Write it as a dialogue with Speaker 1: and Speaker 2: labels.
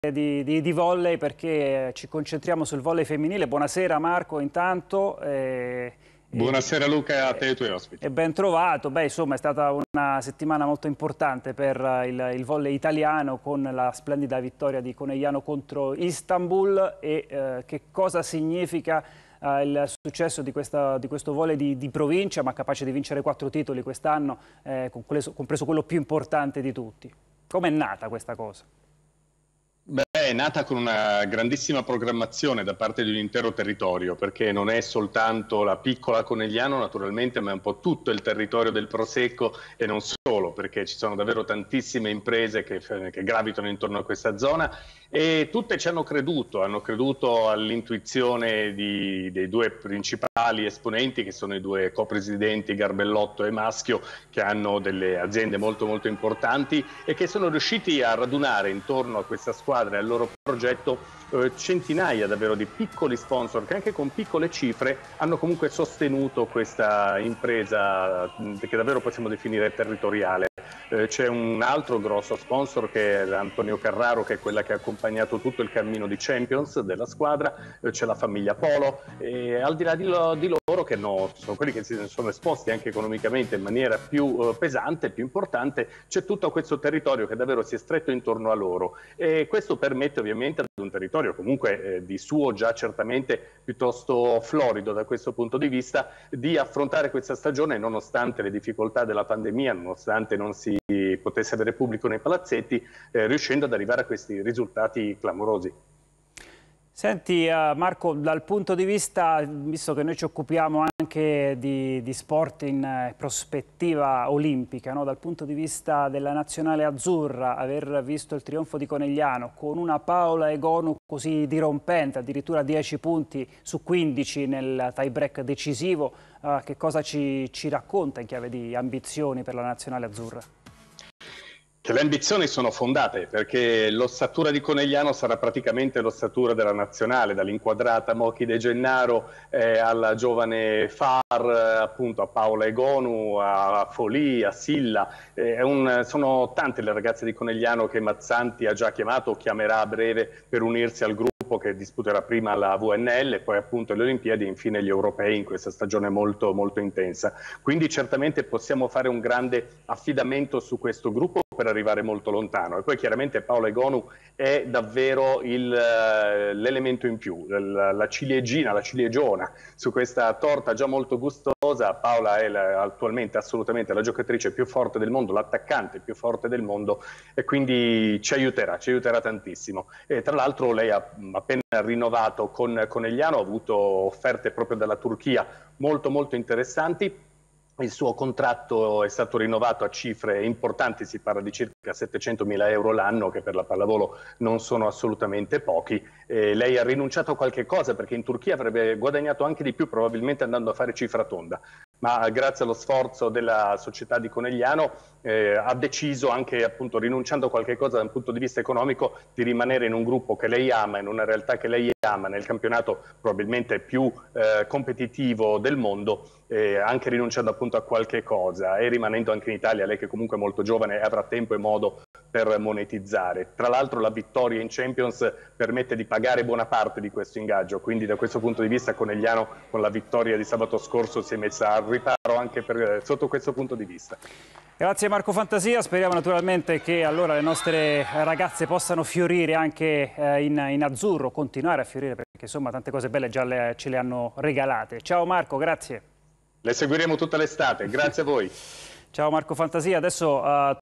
Speaker 1: di volley perché ci concentriamo sul volley femminile. Buonasera Marco, intanto.
Speaker 2: Buonasera Luca, a te e ai tuoi ospiti.
Speaker 1: E ben trovato. Beh, insomma, è stata una settimana molto importante per il volley italiano con la splendida vittoria di Conegliano contro Istanbul. Che cosa significa il successo di questo volley di provincia, ma capace di vincere 4 titoli quest'anno, compreso quello più importante di tutti? Com'è nata questa cosa?
Speaker 2: Beh, è nata con una grandissima programmazione da parte di un intero territorio, perché non è soltanto la piccola Conegliano naturalmente, ma è un po' tutto il territorio del Prosecco e non solo, perché ci sono davvero tantissime imprese che gravitano intorno a questa zona e tutte ci hanno creduto all'intuizione dei due principali esponenti, che sono i due copresidenti Garbellotto e Maschio, che hanno delle aziende molto molto importanti e che sono riusciti a radunare intorno a questa squadra e al loro progetto centinaia davvero di piccoli sponsor che anche con piccole cifre hanno comunque sostenuto questa impresa che davvero possiamo definire territoriale. C'è un altro grosso sponsor che è Antonio Carraro, che è quella che ha accompagnato tutto il cammino di Champions della squadra, c'è la famiglia Polo e al di là di loro, che sono quelli che si sono esposti anche economicamente in maniera più pesante, più importante, c'è tutto questo territorio che davvero si è stretto intorno a loro e questo permette ovviamente ad un territorio comunque di suo già certamente piuttosto florido da questo punto di vista di affrontare questa stagione nonostante le difficoltà della pandemia, nonostante non si potesse avere pubblico nei palazzetti, riuscendo ad arrivare a questi risultati clamorosi.
Speaker 1: Senti Marco, dal punto di vista, visto che noi ci occupiamo anche di sport in prospettiva olimpica, no? Dal punto di vista della nazionale azzurra, aver visto il trionfo di Conegliano con una Paola Egonu così dirompente, addirittura 10 punti su 15 nel tie break decisivo, che cosa ci racconta in chiave di ambizioni per la nazionale azzurra?
Speaker 2: Che le ambizioni sono fondate, perché l'ossatura di Conegliano sarà praticamente l'ossatura della nazionale, dall'inquadrata Mochi De Gennaro alla giovane Far, appunto a Paola Egonu, a Folì, a Silla. Sono tante le ragazze di Conegliano che Mazzanti ha già chiamato o chiamerà a breve per unirsi al gruppo che disputerà prima la VNL, poi appunto le Olimpiadi e infine gli europei in questa stagione molto, molto intensa. Quindi certamente possiamo fare un grande affidamento su questo gruppo per arrivare molto lontano e poi chiaramente Paola Egonu è davvero l'elemento in più, la ciliegina, la ciliegiona su questa torta già molto gustosa. Paola è attualmente assolutamente la giocatrice più forte del mondo, l'attaccante più forte del mondo e quindi ci aiuterà tantissimo. E tra l'altro lei ha appena rinnovato con Conegliano, ha avuto offerte proprio dalla Turchia molto molto interessanti. Il suo contratto è stato rinnovato a cifre importanti, si parla di circa 700.000 euro l'anno, che per la pallavolo non sono assolutamente pochi. Lei ha rinunciato a qualche cosa perché in Turchia avrebbe guadagnato anche di più, probabilmente andando a fare cifra tonda. Ma grazie allo sforzo della società di Conegliano ha deciso, anche appunto rinunciando a qualche cosa dal punto di vista economico, di rimanere in un gruppo che lei ama, in una realtà che lei ama, nel campionato probabilmente più competitivo del mondo, anche rinunciando appunto a qualche cosa e rimanendo anche in Italia, lei che comunque è molto giovane e avrà tempo e modo per monetizzare. Tra l'altro la vittoria in Champions permette di pagare buona parte di questo ingaggio, quindi da questo punto di vista Conegliano con la vittoria di sabato scorso si è messa al riparo anche sotto questo punto di vista.
Speaker 1: Grazie Marco Fantasia, speriamo naturalmente che allora le nostre ragazze possano fiorire anche in azzurro, continuare a fiorire perché insomma tante cose belle già ce le hanno regalate. Ciao Marco, grazie.
Speaker 2: Le seguiremo tutta l'estate, grazie a voi.
Speaker 1: Ciao Marco Fantasia, adesso